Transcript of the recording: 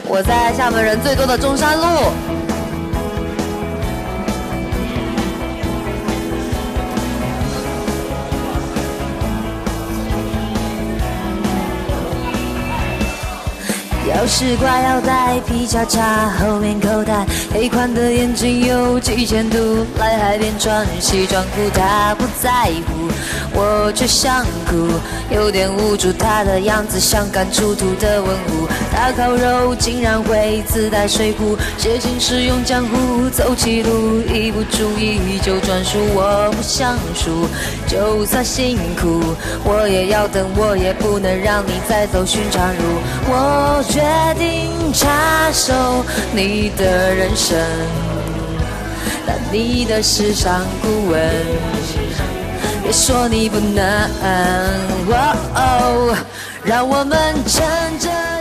我在厦门人最多的中山路。钥匙挂腰带，皮夹叉后面口袋，黑框的眼睛有几千度，来海边穿西装裤，他不在乎，我却想哭，有点无助，他的样子像刚出土的文物，他烤肉竟然会自带水壶，写信时用江湖，走起路一不注意就转述，我不想输，就算辛苦我也要等，我也不能让你再走寻常路，我决定插手你的人生，当你的时尚顾问，别说你不能，让我们乘着